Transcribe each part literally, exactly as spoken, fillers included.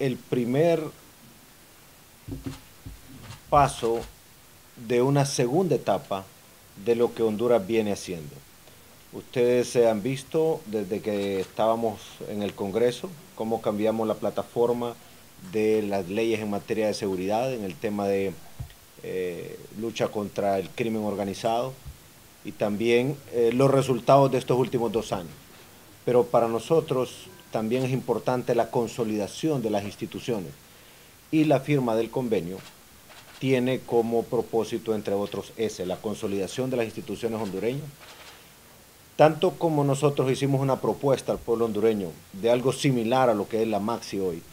el primer paso de una segunda etapa de lo que Honduras viene haciendo. Ustedes se han visto desde que estábamos en el Congreso cómo cambiamos la plataforma de las leyes en materia de seguridad, en el tema de eh, lucha contra el crimen organizado y también eh, los resultados de estos últimos dos años. Pero para nosotros también es importante la consolidación de las instituciones y la firma del convenio tiene como propósito, entre otros, ese, la consolidación de las instituciones hondureñas. Tanto como nosotros hicimos una propuesta al pueblo hondureño de algo similar a lo que es la Maxi hoy,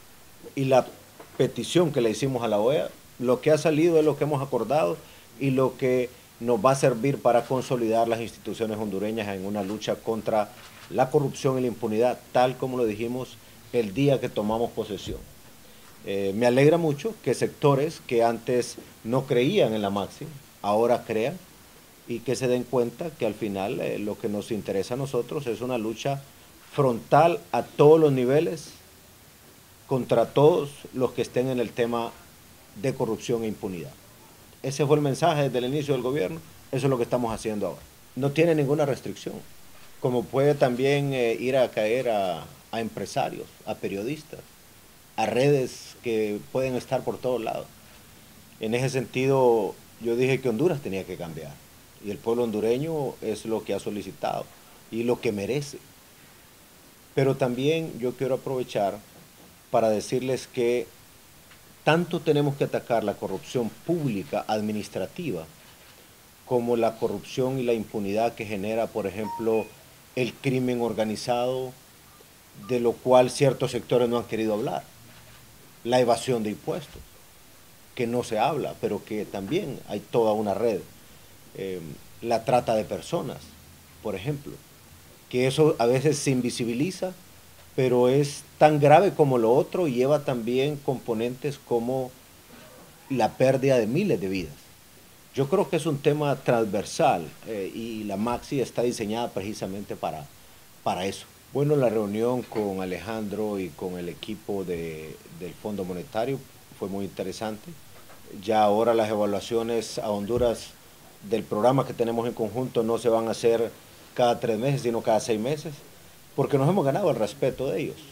y la petición que le hicimos a la O E A, lo que ha salido es lo que hemos acordado y lo que nos va a servir para consolidar las instituciones hondureñas en una lucha contra la corrupción y la impunidad, tal como lo dijimos el día que tomamos posesión. Eh, me alegra mucho que sectores que antes no creían en la Maxi, ahora crean y que se den cuenta que al final eh, lo que nos interesa a nosotros es una lucha frontal a todos los niveles contra todos los que estén en el tema de corrupción e impunidad. Ese fue el mensaje desde el inicio del gobierno, eso es lo que estamos haciendo ahora. No tiene ninguna restricción, como puede también eh, ir a caer a, a empresarios, a periodistas, a redes que pueden estar por todos lados. En ese sentido, yo dije que Honduras tenía que cambiar, y el pueblo hondureño es lo que ha solicitado y lo que merece. Pero también yo quiero aprovechar para decirles que tanto tenemos que atacar la corrupción pública administrativa como la corrupción y la impunidad que genera, por ejemplo, el crimen organizado, de lo cual ciertos sectores no han querido hablar. La evasión de impuestos, que no se habla, pero que también hay toda una red. Eh, la trata de personas, por ejemplo, que eso a veces se invisibiliza, pero es tan grave como lo otro y lleva también componentes como la pérdida de miles de vidas. Yo creo que es un tema transversal eh, y la Maxi está diseñada precisamente para, para eso. Bueno, la reunión con Alejandro y con el equipo de, del Fondo Monetario fue muy interesante. Ya ahora las evaluaciones a Honduras del programa que tenemos en conjunto no se van a hacer cada tres meses, sino cada seis meses, porque nos hemos ganado el respeto de ellos,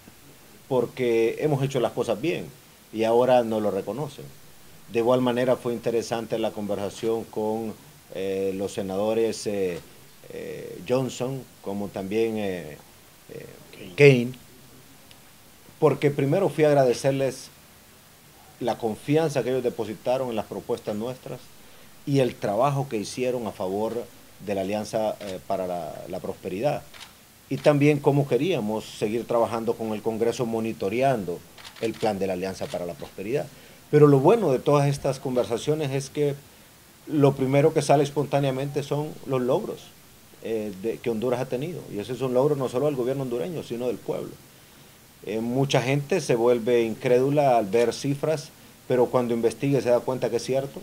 porque hemos hecho las cosas bien y ahora nos lo reconocen. De igual manera fue interesante la conversación con eh, los senadores eh, eh, Johnson, como también eh, eh, Kane, porque primero fui a agradecerles la confianza que ellos depositaron en las propuestas nuestras y el trabajo que hicieron a favor de la Alianza eh, para la, la Prosperidad. Y también cómo queríamos seguir trabajando con el Congreso monitoreando el plan de la Alianza para la Prosperidad. Pero lo bueno de todas estas conversaciones es que lo primero que sale espontáneamente son los logros eh, de, que Honduras ha tenido. Y ese es un logro no solo del gobierno hondureño, sino del pueblo. Eh, mucha gente se vuelve incrédula al ver cifras, pero cuando investiga y se da cuenta que es cierto,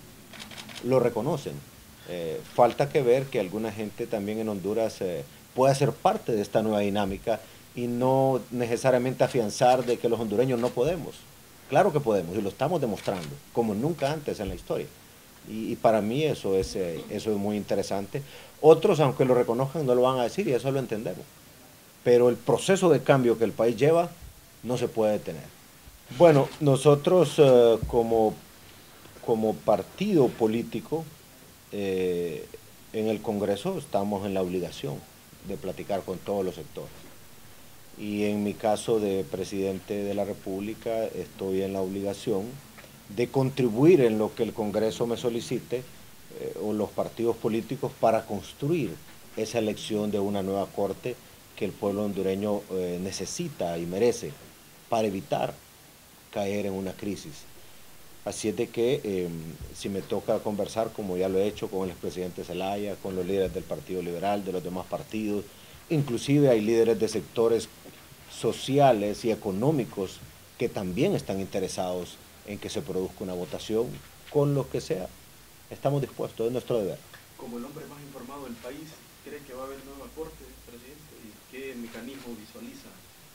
lo reconocen. Eh, falta que ver que alguna gente también en Honduras eh, pueda ser parte de esta nueva dinámica y no necesariamente afianzar de que los hondureños no podemos. Claro que podemos y lo estamos demostrando, como nunca antes en la historia. Y, y para mí eso es, eh, eso es muy interesante. Otros, aunque lo reconozcan, no lo van a decir y eso lo entendemos. Pero el proceso de cambio que el país lleva no se puede detener. Bueno, nosotros eh, como, como partido político eh, en el Congreso estamos en la obligación de platicar con todos los sectores. Y en mi caso de presidente de la República estoy en la obligación de contribuir en lo que el Congreso me solicite eh, o los partidos políticos para construir esa elección de una nueva Corte que el pueblo hondureño eh, necesita y merece para evitar caer en una crisis. Así es de que eh, si me toca conversar, como ya lo he hecho con el expresidente Zelaya, con los líderes del Partido Liberal, de los demás partidos, inclusive hay líderes de sectores sociales y económicos que también están interesados en que se produzca una votación con lo que sea. Estamos dispuestos, es nuestro deber. Como el hombre más informado del país, ¿cree que va a haber nueva corte, presidente? ¿Y qué mecanismo visualiza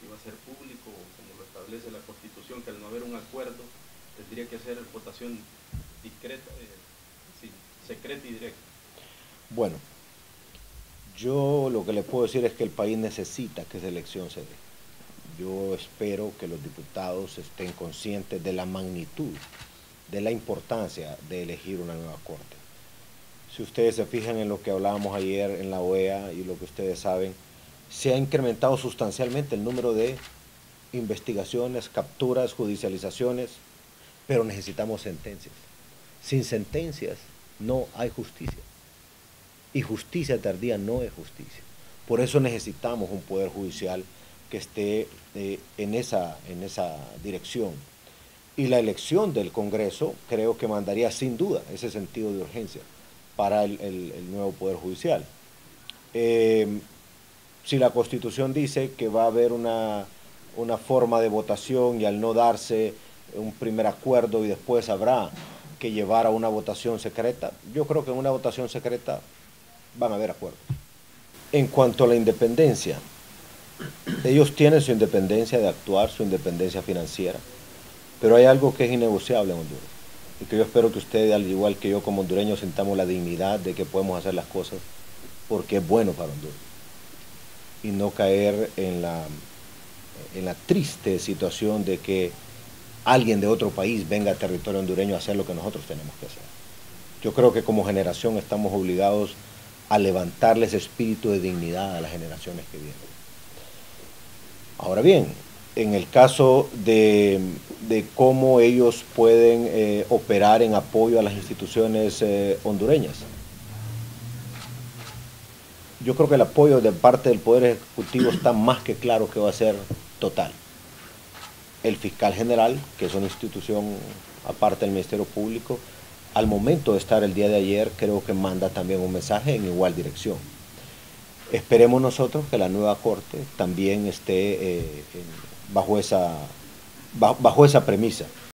iba a ser público, como lo establece la Constitución, que al no haber un acuerdo tendría que ser votación discreta, eh, sí, secreta y directa. Bueno, yo lo que le puedo decir es que el país necesita que esa elección se dé. Yo espero que los diputados estén conscientes de la magnitud, de la importancia de elegir una nueva corte. Si ustedes se fijan en lo que hablábamos ayer en la O E A y lo que ustedes saben, se ha incrementado sustancialmente el número de investigaciones, capturas, judicializaciones, pero necesitamos sentencias. Sin sentencias no hay justicia. Y justicia tardía no es justicia. Por eso necesitamos un poder judicial que esté eh, en, esa, en esa dirección. Y la elección del Congreso creo que mandaría sin duda ese sentido de urgencia para el, el, el nuevo Poder Judicial. Eh, si la Constitución dice que va a haber una, una forma de votación y al no darse un primer acuerdo y después habrá que llevar a una votación secreta, yo creo que en una votación secreta van a haber acuerdos. En cuanto a la independencia, ellos tienen su independencia de actuar, su independencia financiera, pero hay algo que es innegociable en Honduras y que yo espero que ustedes, al igual que yo como hondureños, sintamos la dignidad de que podemos hacer las cosas porque es bueno para Honduras y no caer en la, en la triste situación de que alguien de otro país venga a territorio hondureño a hacer lo que nosotros tenemos que hacer. Yo creo que como generación estamos obligados a levantarles espíritu de dignidad a las generaciones que vienen. Ahora bien, en el caso de, de cómo ellos pueden eh, operar en apoyo a las instituciones eh, hondureñas, yo creo que el apoyo de parte del Poder Ejecutivo está más que claro que va a ser total. El fiscal general, que es una institución aparte del Ministerio Público, al momento de estar el día de ayer, creo que manda también un mensaje en igual dirección. Esperemos nosotros que la nueva Corte también esté eh, en, bajo, esa, bajo, bajo esa premisa.